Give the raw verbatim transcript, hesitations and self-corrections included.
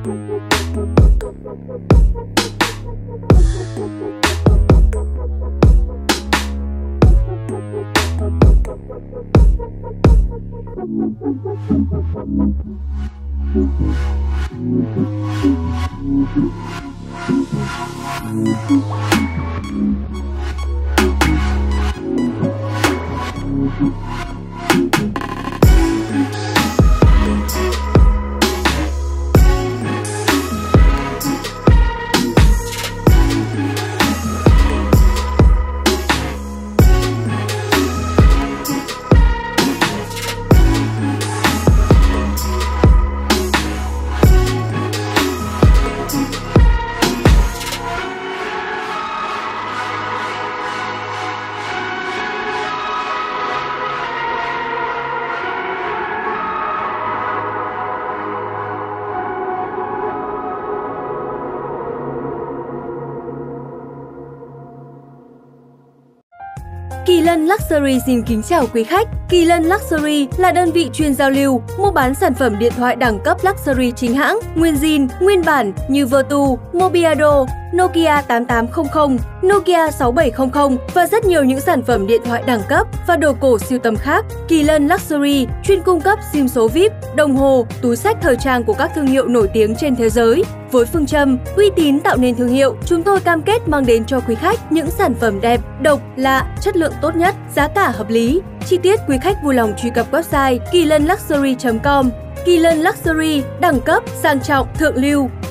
Kỳ Lân Luxury xin kính chào quý khách. Kỳ Lân Luxury là đơn vị chuyên giao lưu, mua bán sản phẩm điện thoại đẳng cấp Luxury chính hãng, nguyên zin, nguyên bản như Vertu, Mobiado, Nokia tám tám không không, Nokia sáu bảy không không và rất nhiều những sản phẩm điện thoại đẳng cấp và đồ cổ sưu tầm khác. Kỳ Lân Luxury chuyên cung cấp sim số vi ai pi, đồng hồ, túi xách thời trang của các thương hiệu nổi tiếng trên thế giới. Với phương châm uy tín tạo nên thương hiệu, chúng tôi cam kết mang đến cho quý khách những sản phẩm đẹp, độc, lạ, chất lượng tốt nhất, giá cả hợp lý. Chi tiết quý khách vui lòng truy cập website kỳ lân luxury chấm com. Kỳ Lân Luxury, đẳng cấp, sang trọng, thượng lưu.